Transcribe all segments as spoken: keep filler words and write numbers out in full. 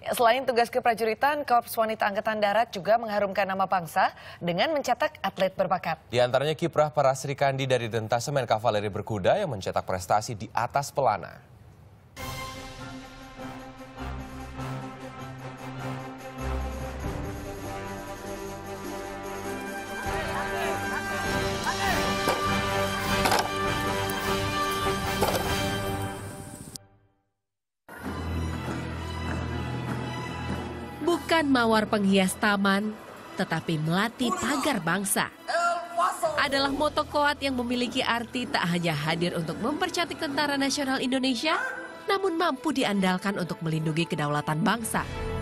Selain tugas keprajuritan, Korps Wanita Angkatan Darat juga mengharumkan nama bangsa dengan mencetak atlet berbakat. Di antaranya kiprah para Serikandi dari Dentasemen Kavaleri Berkuda yang mencetak prestasi di atas pelana. Bukan mawar penghias taman, tetapi melati pagar bangsa. Adalah moto Koat yang memiliki arti tak hanya hadir untuk mempercantik Tentara Nasional Indonesia, namun mampu diandalkan untuk melindungi kedaulatan bangsa.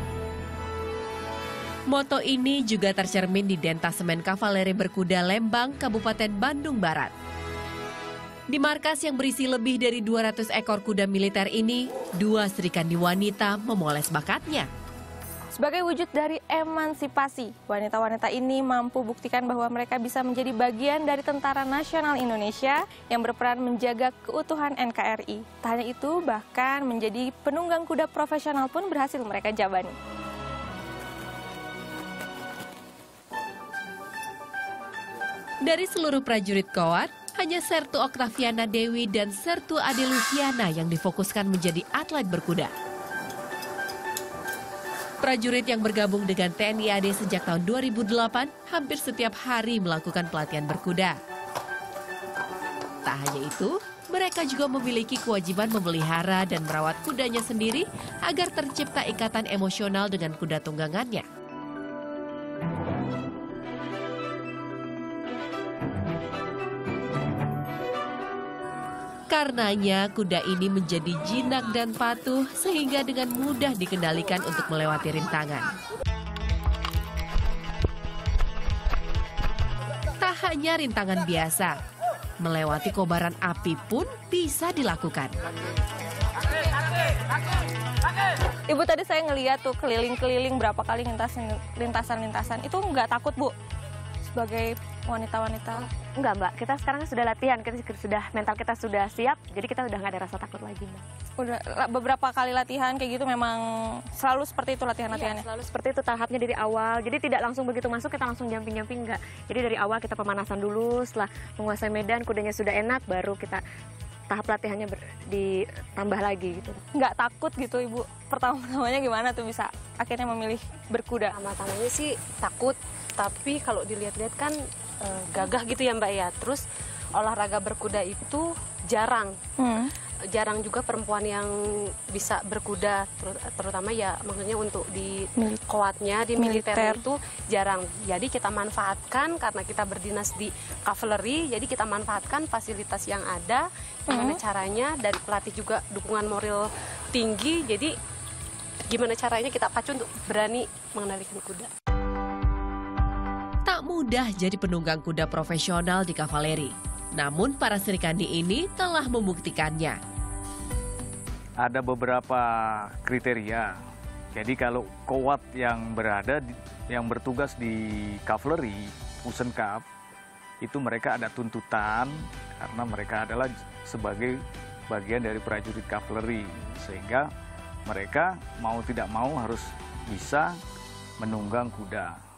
Moto ini juga tercermin di Dentasemen Kavaleri Berkuda Lembang, Kabupaten Bandung Barat. Di markas yang berisi lebih dari dua ratus ekor kuda militer ini, dua Serikandi wanita memoles bakatnya. Sebagai wujud dari emansipasi, wanita-wanita ini mampu buktikan bahwa mereka bisa menjadi bagian dari Tentara Nasional Indonesia yang berperan menjaga keutuhan N K R I. Tak hanya itu, bahkan menjadi penunggang kuda profesional pun berhasil mereka jabani. Dari seluruh prajurit Koat, hanya Sertu Oktaviana Dewi dan Sertu Ade Luciana yang difokuskan menjadi atlet berkuda. Prajurit yang bergabung dengan T N I A D sejak tahun dua ribu delapan hampir setiap hari melakukan pelatihan berkuda. Tak hanya itu, mereka juga memiliki kewajiban memelihara dan merawat kudanya sendiri agar tercipta ikatan emosional dengan kuda tunggangannya. Karenanya, kuda ini menjadi jinak dan patuh sehingga dengan mudah dikendalikan untuk melewati rintangan. Tak hanya rintangan biasa, melewati kobaran api pun bisa dilakukan. Ibu, tadi saya ngeliat tuh keliling-keliling berapa kali lintasan-lintasan. Itu nggak takut, Bu? Sebagai wanita-wanita. Enggak, Mbak. Kita sekarang sudah latihan, kita sudah mental kita sudah siap, jadi kita udah nggak ada rasa takut lagi, Mbak. Udah beberapa kali latihan kayak gitu memang selalu seperti itu latihan-latihannya? Iya, selalu seperti itu tahapnya dari awal. Jadi tidak langsung begitu masuk kita langsung jumping-jumping, enggak. Jadi dari awal kita pemanasan dulu, setelah menguasai medan, kudanya sudah enak, baru kita tahap latihannya ber, ditambah lagi gitu. Nggak takut gitu, Ibu? Pertama-tamanya gimana tuh bisa akhirnya memilih berkuda? Pertama-tamanya sih takut, tapi kalau dilihat-lihat kan e, gagah gitu ya, Mbak ya. Terus olahraga berkuda itu jarang. Hmm. Jarang juga perempuan yang bisa berkuda, terutama ya maksudnya untuk di Koatnya, di militer, militer itu jarang. Jadi kita manfaatkan karena kita berdinas di Kavaleri, jadi kita manfaatkan fasilitas yang ada, gimana hmm. caranya, dari pelatih juga dukungan moral tinggi, jadi gimana caranya kita pacu untuk berani mengendalikan kuda. Tak mudah jadi penunggang kuda profesional di Kavaleri. Namun para Serikandi ini telah membuktikannya. Ada beberapa kriteria. Jadi kalau Koat yang berada, yang bertugas di Kavaleri, Pusenkap, itu mereka ada tuntutan karena mereka adalah sebagai bagian dari prajurit Kavaleri. Sehingga mereka mau tidak mau harus bisa menunggang kuda.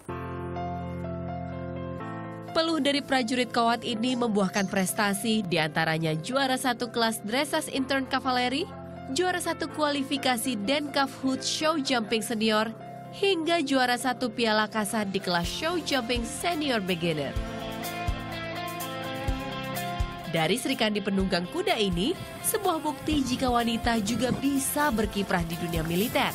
Peluh dari prajurit Koat ini membuahkan prestasi, diantaranya juara satu kelas Dressage Intern Kavaleri, juara satu kualifikasi Denkaf Hood Show Jumping Senior, hingga juara satu Piala Kasar di kelas Show Jumping Senior Beginner. Dari Serikandi penunggang kuda ini, sebuah bukti jika wanita juga bisa berkiprah di dunia militer.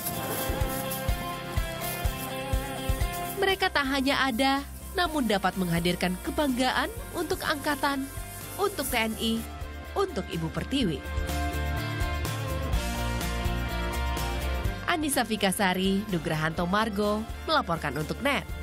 Mereka tak hanya ada, namun dapat menghadirkan kebanggaan untuk angkatan, untuk T N I, untuk Ibu Pertiwi. Anissa Fikasari, Nugrahanto Margo, melaporkan untuk N E T.